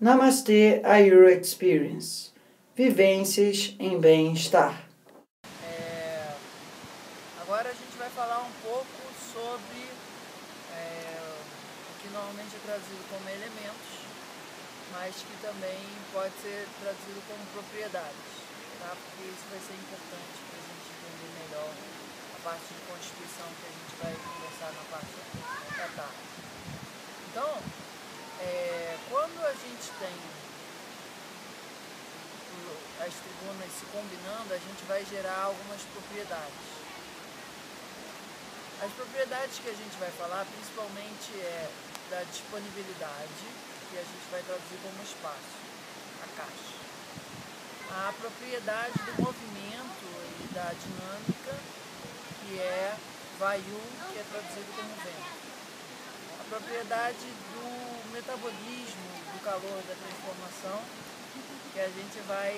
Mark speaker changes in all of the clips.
Speaker 1: Namastê Ayurveda Experience. Vivências em bem-estar.
Speaker 2: Agora a gente vai falar um pouco sobre o que normalmente é traduzido como elementos, mas que também pode ser traduzido como propriedades, tá? Porque isso vai ser importante para a gente entender melhor a parte de constituição que a gente vai conversar na parte da tarde. Então, quando a gente tem as tribunas se combinando, a gente vai gerar algumas propriedades. As propriedades que a gente vai falar principalmente é da disponibilidade, que a gente vai traduzir como espaço, a caixa. A propriedade do movimento e da dinâmica, que é vayu, que é traduzido como vento. A propriedade do metabolismo, do calor, da transformação, que a gente vai,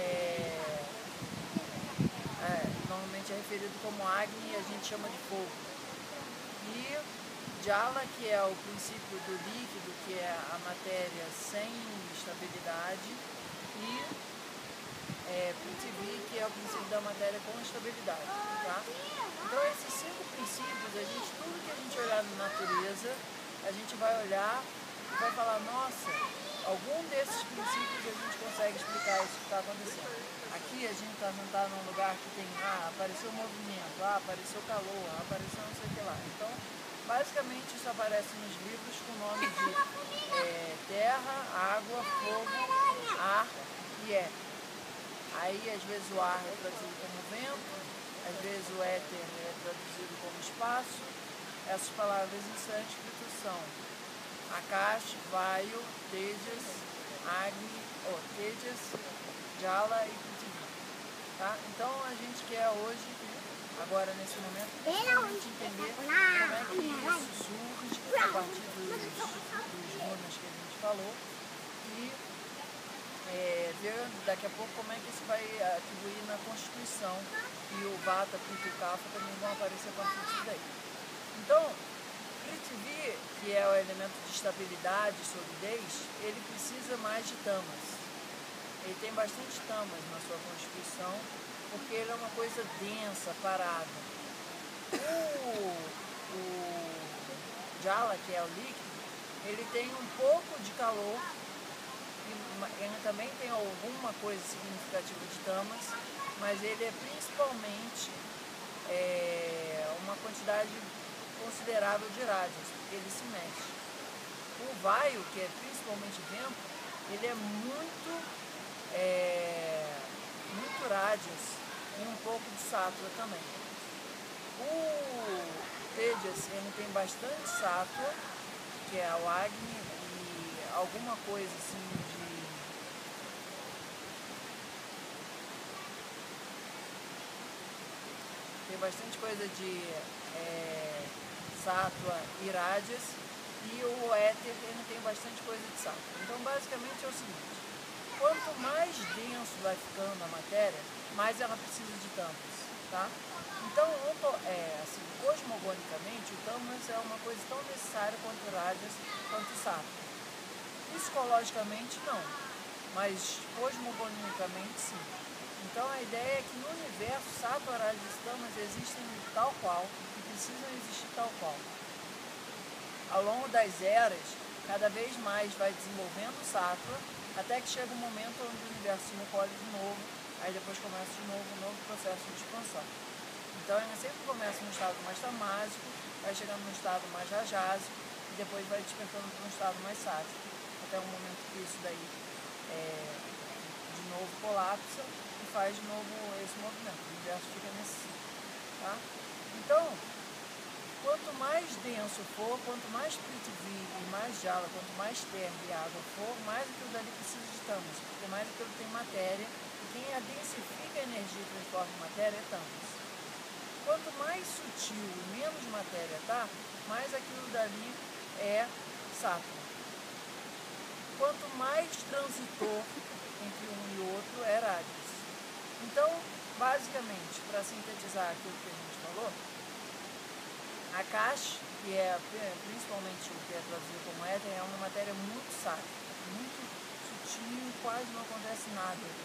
Speaker 2: normalmente é referido como Agni e a gente chama de fogo. E Jala, que é o princípio do líquido, que é a matéria sem estabilidade, e Prithvi, que é o princípio da matéria com estabilidade. Tá? Então esses 5 princípios, tudo que a gente olhar na natureza, a gente vai olhar e vai falar, nossa, algum desses princípios a gente consegue explicar isso que está acontecendo. Aqui a gente não está num lugar que tem, apareceu movimento, apareceu calor, apareceu não sei o que lá. Então, basicamente isso aparece nos livros com o nome de terra, água, fogo, ar e éter. Aí às vezes o ar é traduzido como vento, às vezes o éter é traduzido como espaço. Essas palavras em sânscrito são Akash, Vayu, Tejas, Agni, Tejas, Jala e Prithvi. Tá? Então a gente quer hoje, agora nesse momento, principalmente entender como é que isso surge a partir dos gunas que a gente falou e ver daqui a pouco como é que isso vai atribuir na Constituição e o Vata, Pitta e o Kapha também vão aparecer a partir disso daí. Então, Prithvi, que é o elemento de estabilidade e solidez, ele precisa mais de tamas. Ele tem bastante tamas na sua constituição, porque ele é uma coisa densa, parada. O Jala, que é o líquido, ele tem um pouco de calor, ele também tem alguma coisa significativa de tamas, mas ele é principalmente uma quantidade considerável de rajas, porque ele se mexe. O Vayu, que é principalmente vento, ele é muito rajas e um pouco de sattva também. O Tejas, ele tem bastante sattva, que é o Agni, e alguma coisa assim tem bastante coisa de sattva e rajas, e o éter ele tem bastante coisa de sattva. Então basicamente é o seguinte, quanto mais denso vai ficando a matéria, mais ela precisa de tamas, tá? Então, assim, cosmogonicamente, o tamas é uma coisa tão necessária quanto rajas, quanto sattva. Psicologicamente não, mas cosmogonicamente sim. Então a ideia é que no universo, sattva, rajas e tamas existem tal qual e precisam existir tal qual. Ao longo das eras, cada vez mais vai desenvolvendo o sattva, até que chega um momento onde o universo se recolhe de novo, aí depois começa de novo um novo processo de expansão. Então ele sempre começa num estado mais tamásico, vai chegando num estado mais rajásico, e depois vai despertando para um estado mais sático, até o momento que isso daí de novo colapsa e faz de novo esse movimento. O universo fica nesse ciclo. Tá? Então, quanto mais denso for, quanto mais Prithvi e mais Jala, quanto mais terra e água for, mais aquilo dali precisa de tamas, porque mais aquilo tem matéria, e quem densifica a energia e transforma em matéria é tamas. Quanto mais sutil e menos matéria tá, mais aquilo dali é sattva. Quanto mais transitor entre um e outro é rajas. Então, basicamente, para sintetizar aquilo que a gente falou, Akash, que é principalmente o que é traduzido como éter, é uma matéria muito sática, muito quietinho, quase não acontece nada ali.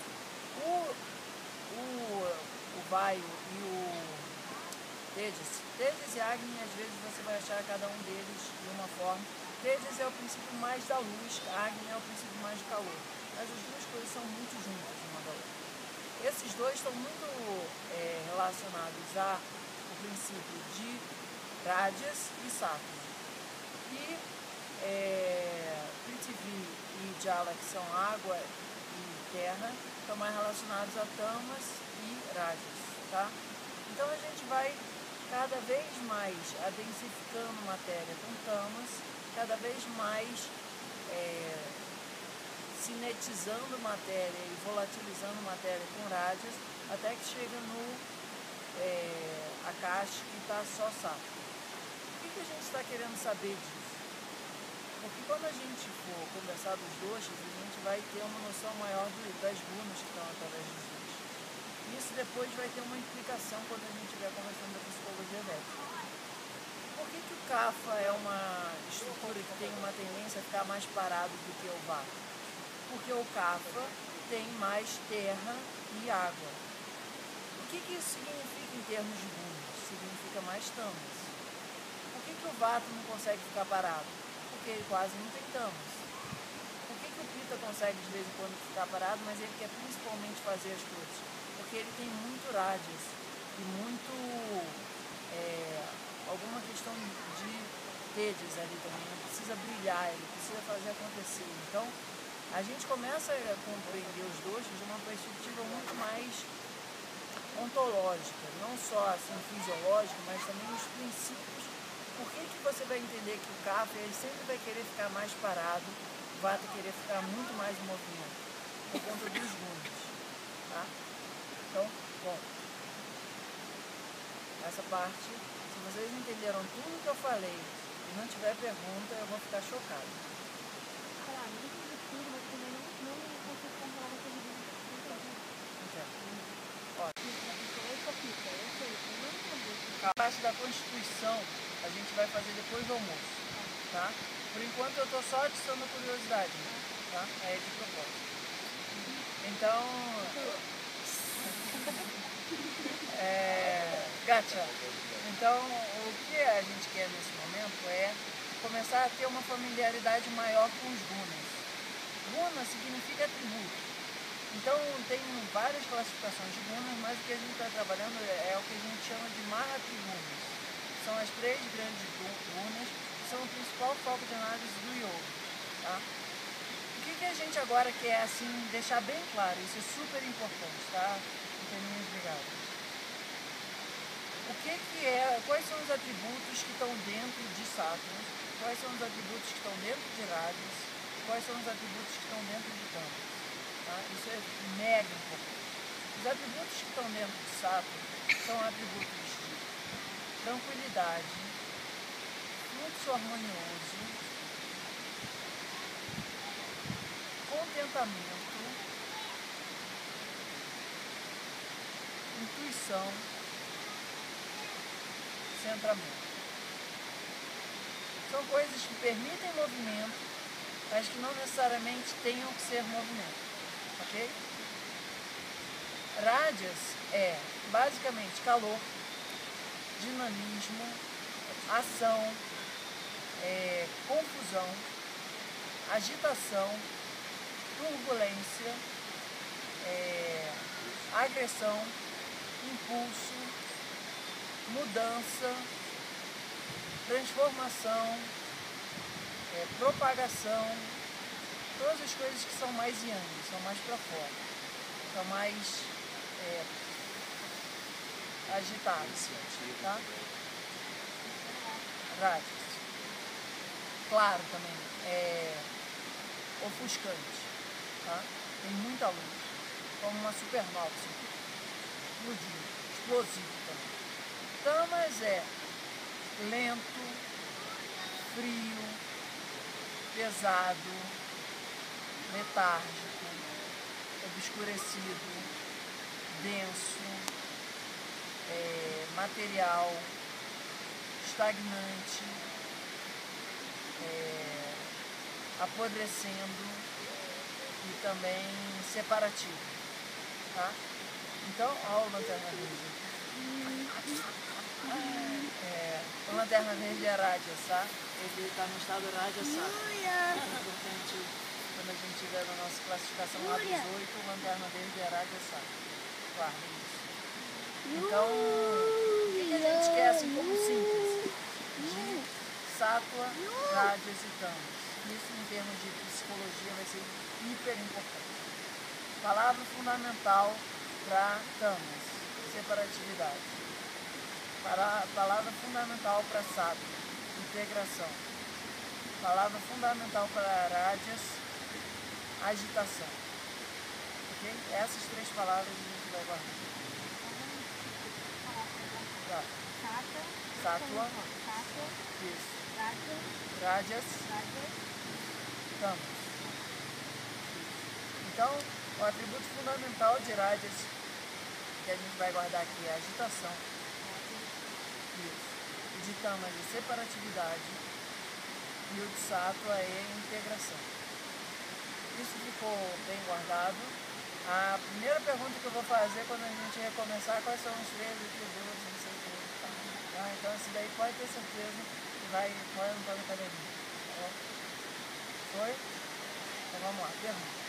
Speaker 2: O Vaio e o Tejas e Agni, às vezes você vai achar cada um deles de uma forma. Tejas é o princípio mais da luz, Agni é o princípio mais do calor. Mas as duas coisas são muito juntas uma da outra. Esses dois estão muito relacionados ao princípio de Rajas e Sattva. E Prithvi e Jala, que são água e terra, estão mais relacionados a Tamas e Rajas, tá? Então a gente vai cada vez mais adensificando matéria com Tamas, cada vez mais cinetizando matéria e volatilizando matéria com Rajas, até que chega no Akash, que está só Sattva. O que a gente está querendo saber disso? Porque quando a gente for conversar dos doshas, a gente vai ter uma noção maior das gunas que estão através dos dois. Isso depois vai ter uma implicação quando a gente estiver conversando da psicologia védica. Por que o Kapha é uma estrutura que tem uma tendência a ficar mais parado do que o Vata? Porque o Kapha tem mais terra e água. O que isso significa em termos de gunas? Significa mais tamas. Por que o Vata não consegue ficar parado? Porque ele quase não tem tamas. Por que o Pitta consegue de vez em quando ficar parado, mas ele quer principalmente fazer as coisas? Porque ele tem muito Rajas e muito alguma questão de tejas ali também. Ele precisa brilhar, ele precisa fazer acontecer. Então, a gente começa a compreender os doshas de uma perspectiva muito mais ontológica, não só assim fisiológica, mas também os princípios. Por que você vai entender que o Kapha ele sempre vai querer ficar mais parado, o Vata querer ficar muito mais em movimento, por conta dos gunas, tá? Então, bom, essa parte, se vocês entenderam tudo que eu falei e não tiver pergunta, eu vou ficar chocado.
Speaker 3: Falar, não entendi tudo, mas também não consigo comparar com aquele vídeo que você
Speaker 2: Ó, a parte da Constituição a gente vai fazer depois do almoço, tá? Por enquanto eu estou só atiçando a curiosidade, tá? É de propósito. Então, Gacha. Então, o que a gente quer nesse momento é começar a ter uma familiaridade maior com os gunas. Guna significa atributo. Então, tem várias classificações de gunas, mas o que a gente está trabalhando é o que a gente chama de Mahati-gunas. São as 3 grandes gunas, que são o principal foco de análise do yoga. Tá? O que a gente agora quer assim, deixar bem claro, isso é super importante, tá? Anteninhas ligadas. Quais são os atributos que estão dentro de Sattva? Quais são os atributos que estão dentro de Rajas? Quais são os atributos que estão dentro de Tamas? Tá? Isso é mega importante. Os atributos que estão dentro de Sattva são atributos de tranquilidade, fluxo harmonioso, contentamento, intuição, centramento. São coisas que permitem movimento, mas que não necessariamente tenham que ser movimento, ok? Rajas é basicamente calor, dinamismo, ação, confusão, agitação, turbulência, agressão, impulso, mudança, transformação, propagação, todas as coisas que são mais yang, são mais para fora, são mais agitadas, tá? Rajas. Claro também, ofuscante, tá? Tem muita luz, como uma supernova, assim, explosivo também. Tamas é lento, frio, pesado, letárgico, obscurecido, denso, material, estagnante, apodrecendo, e também separativo, tá? Então, olha o Lanterna Verde. O Lanterna Verde é Rajasa, ele está no estado Rajasa. É importante, quando a gente tiver na nossa classificação lá dos 8, o Lanterna Verde é Rajasa. Guarda isso. Então, o que a gente quer, assim, como síntese? De Sattva, Rajas e Tamas. Isso, em termos de psicologia, vai ser hiper importante. Palavra fundamental para Tamas, separatividade. Palavra fundamental para Sattva, integração. Palavra fundamental para Rajas, agitação. Ok? Essas 3 palavras a gente vai guardar. Tá. Sattva, isso. Rajas, Tamas. Então, o atributo fundamental de Rajas que a gente vai guardar aqui é agitação. Isso. O de Tamas é separatividade e o de Sattva é integração. Isso ficou bem guardado. A primeira pergunta que eu vou fazer quando a gente recomeçar, quais são os 3 atributos, não sei o que. Tá? Então, isso daí pode ter certeza que vai entrar na academia. Tá? Foi? Então vamos lá, pergunta.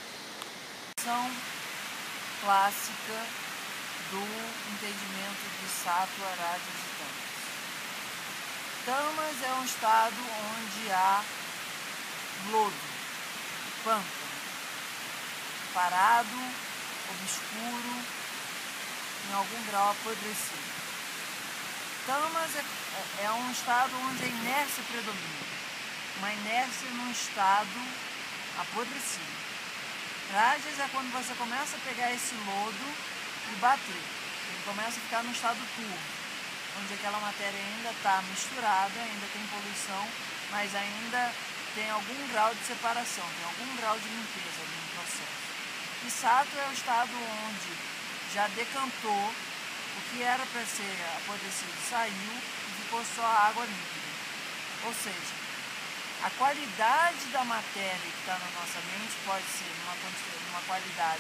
Speaker 2: Clássica do entendimento de Sattva, Rajas e Tamas. Tamas é um estado onde há lodo, pântano, parado, obscuro, em algum grau apodrecido. Tamas é um estado onde a inércia predomina, uma inércia num estado apodrecido. Rajas é quando você começa a pegar esse lodo e bater. Ele começa a ficar no estado turvo, onde aquela matéria ainda está misturada, ainda tem poluição, mas ainda tem algum grau de separação, tem algum grau de limpeza ali no processo. E Sattva é o estado onde já decantou, o que era para ser apodrecido saiu e ficou só a água líquida. Ou seja, a qualidade da matéria que está na nossa mente pode ser uma qualidade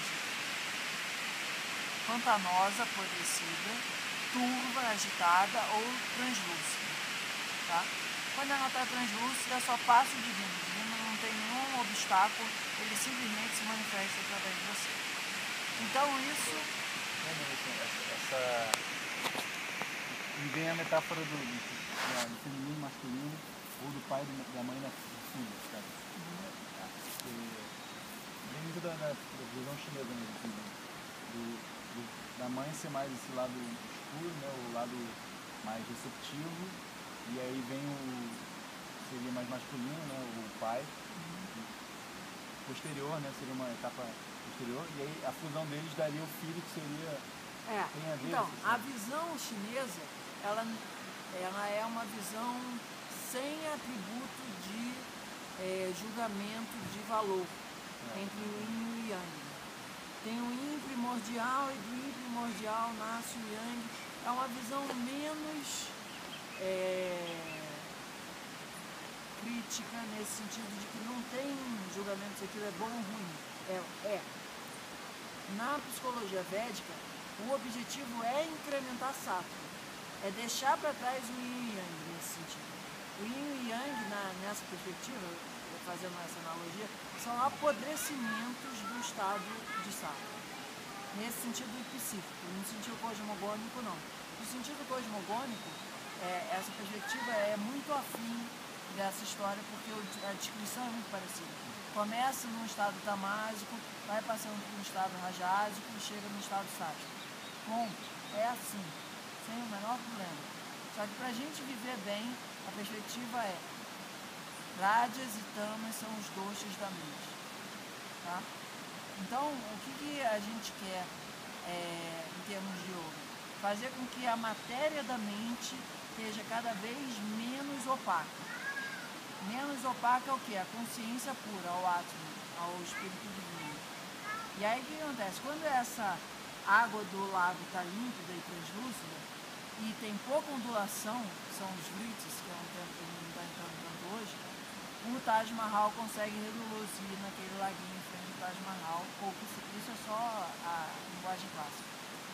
Speaker 2: pantanosa, apodrecida, turva, agitada ou translúcida. Tá? Quando ela está translúcida, só passa o divino. O divino não tem nenhum obstáculo, ele simplesmente se manifesta através de você. Então isso...
Speaker 4: Me vem a metáfora do feminino, masculino, ou do pai e da mãe na filha, sabe? Vem muito da visão chinesa mesmo, da mãe ser mais esse lado escuro, né, o lado mais receptivo, e aí vem seria mais masculino, né, o pai, posterior, né, seria uma etapa posterior, e aí a fusão deles daria o filho que seria... tem a ver,
Speaker 2: então,
Speaker 4: assim,
Speaker 2: a visão chinesa, ela é uma visão sem atributo de julgamento de valor entre o yin e o yang. Tem o yin primordial e do yin primordial nasce o yang. É uma visão menos crítica nesse sentido de que não tem julgamento se aquilo é bom ou ruim. Na psicologia védica, o objetivo é incrementar Sattva, é deixar para trás o yin e yang nesse sentido. O yin e yang, nessa perspectiva, fazendo essa analogia, são apodrecimentos do estado de Sattva. Nesse sentido específico, no sentido cosmogônico não. No sentido cosmogônico, essa perspectiva é muito afim dessa história, porque a descrição é muito parecida. Começa num estado tamásico, vai passando por um estado rajásico e chega no estado sático. Bom, é assim, sem o menor problema. Só que para a gente viver bem, a perspectiva é Rajas e Tamas são os doshas da mente. Tá? Então, o que a gente quer em termos de yoga? Fazer com que a matéria da mente esteja cada vez menos opaca. Menos opaca é o quê? A consciência pura, ao Atman, ao Espírito Divino. E aí o que acontece? Quando essa água do lago está límpida e translúcida e tem pouca ondulação, que são os vritis, que é um termo que não está entrando tanto hoje, o Taj Mahal consegue reluzir naquele laguinho em frente do Taj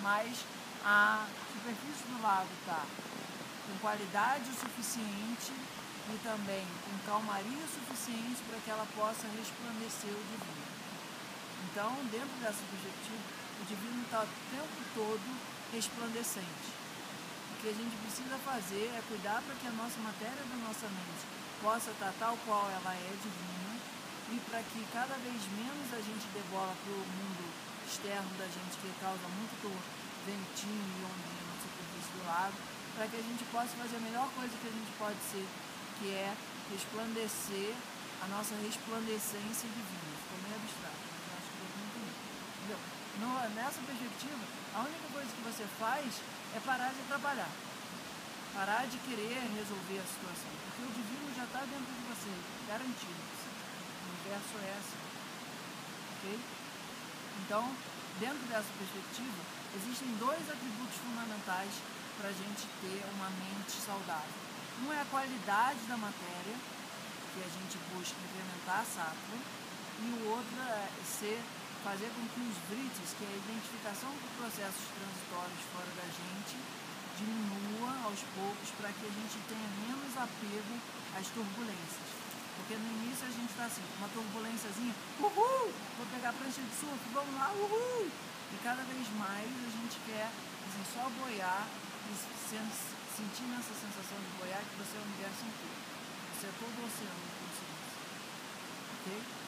Speaker 2: mas a superfície do lago está com qualidade o suficiente e também com calmaria o suficiente para que ela possa resplandecer o divino. Então, dentro dessa perspectiva, o divino está o tempo todo resplandecente. O que a gente precisa fazer é cuidar para que a nossa matéria da nossa mente possa estar tal qual ela é divina e para que cada vez menos a gente dê bola para o mundo externo da gente que causa muito ventinho e ondinha na superfície do lago, para que a gente possa fazer a melhor coisa que a gente pode ser, que é resplandecer a nossa resplandecência divina. Ficou meio abstrato, mas eu acho que eu muito bem. Entendeu? Nessa perspectiva, a única coisa que você faz é parar de atrapalhar. Parar de querer resolver a situação. Porque o divino já está dentro de você, garantido. O universo é assim. Ok? Então, dentro dessa perspectiva, existem dois atributos fundamentais para a gente ter uma mente saudável. Um é a qualidade da matéria, que a gente busca incrementar a sattva, e o outro é fazer com que os vritis, que é a identificação de processos transitórios fora da gente, diminua aos poucos para que a gente tenha menos apego às turbulências. Porque no início a gente está assim, uma turbulênciazinha, uhul, vou pegar a prancha de surf, vamos lá, uhul! E cada vez mais a gente quer assim, só boiar e sentindo essa sensação de boiar que você é o universo inteiro. Você é todo o oceano de consciência. Ok?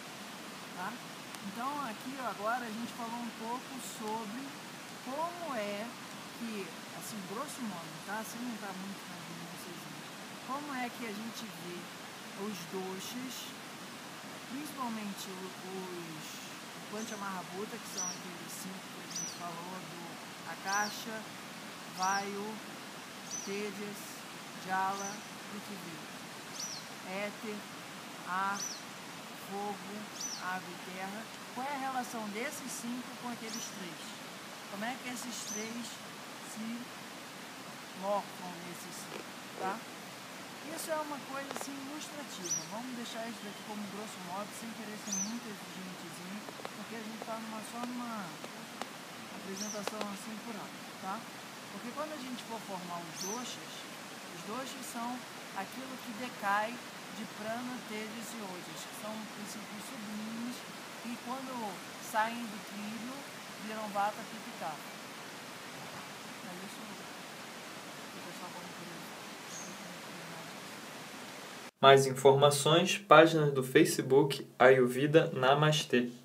Speaker 2: Tá? Então aqui agora a gente falou um pouco sobre como é que, assim, grosso modo, tá? Sem entrar muito na minuciosidade, como é que a gente vê os doshas, principalmente os Panchamahabhuta, que são aqueles 5 que a gente falou, do Akasha, Vayu, Tejas, Jala, Prithvi, éter, ar, fogo, água e terra. Qual é a relação desses 5 com aqueles 3? Como é que esses 3 se morfam nesses 5, tá? Isso é uma coisa assim ilustrativa. Vamos deixar isso daqui como grosso modo, sem querer ser muito exigentezinho, porque a gente está só numa apresentação assim por alto, tá? Porque quando a gente for formar os doshas são aquilo que decai de prana, tejas e ojas, que são princípios sublimes e quando saem do trilho viram vata, pitta e kapha. É isso mesmo. O pessoal pode querer.
Speaker 5: Mais informações, páginas do Facebook Ayurveda Namastê.